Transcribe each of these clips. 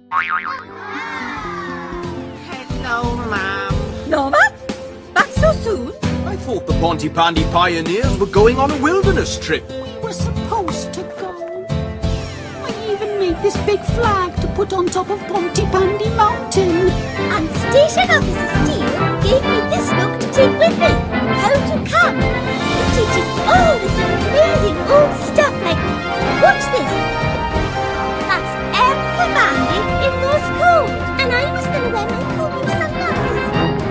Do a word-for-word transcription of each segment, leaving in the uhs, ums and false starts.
Hello, ma'am. Norma? Back so soon? I thought the Pontypandy Pioneers were going on a wilderness trip. We were supposed to go. I even made this big flag to put on top of Pontypandy Mountain. And Station Officer Steele gave me this book to take with me. How to Camp. It teaches all this amazing old stuff like, watch this. That's M for Mandy in Morse code. And I was going to wear my cool new sunglasses.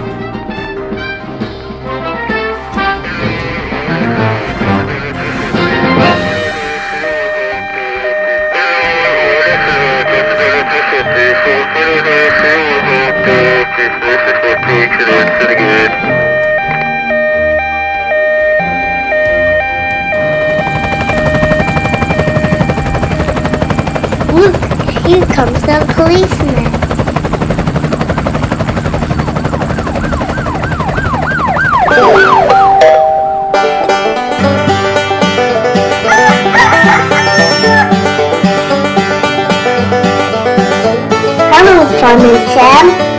Look, here comes the policeman. Hello, Fun and Sam.